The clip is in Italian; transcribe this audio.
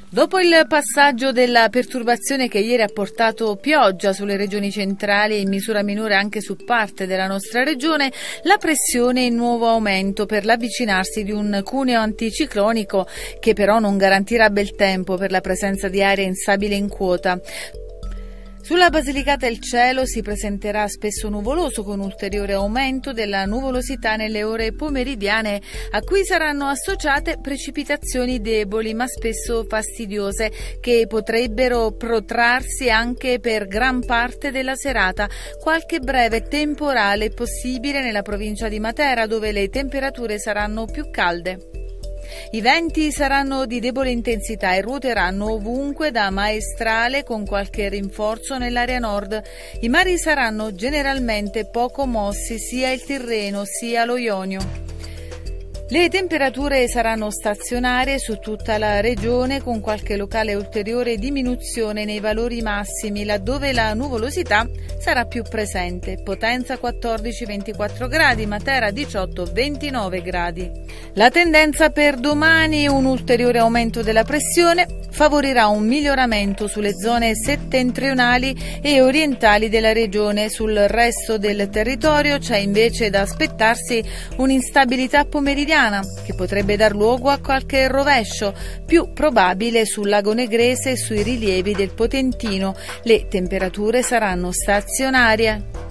Dopo il passaggio della perturbazione che ieri ha portato pioggia sulle regioni centrali e in misura minore anche su parte della nostra regione, la pressione è in nuovo aumento per l'avvicinarsi di un cuneo anticiclonico che però non garantirà bel tempo per la presenza di aria instabile in quota. Sulla Basilicata il cielo si presenterà spesso nuvoloso con ulteriore aumento della nuvolosità nelle ore pomeridiane a cui saranno associate precipitazioni deboli ma spesso fastidiose che potrebbero protrarsi anche per gran parte della serata. Qualche breve temporale è possibile nella provincia di Matera dove le temperature saranno più calde. I venti saranno di debole intensità e ruoteranno ovunque da maestrale con qualche rinforzo nell'area nord. I mari saranno generalmente poco mossi sia il Tirreno sia lo Ionio. Le temperature saranno stazionarie su tutta la regione con qualche locale ulteriore diminuzione nei valori massimi laddove la nuvolosità sarà più presente. Potenza 14-24 gradi, Matera 18-29 gradi. La tendenza per domani, un ulteriore aumento della pressione, favorirà un miglioramento sulle zone settentrionali e orientali della regione. Sul resto del territorio c'è invece da aspettarsi un'instabilità pomeridiana che potrebbe dar luogo a qualche rovescio, più probabile sul lago Negrese e sui rilievi del Potentino. Le temperature saranno stazionarie.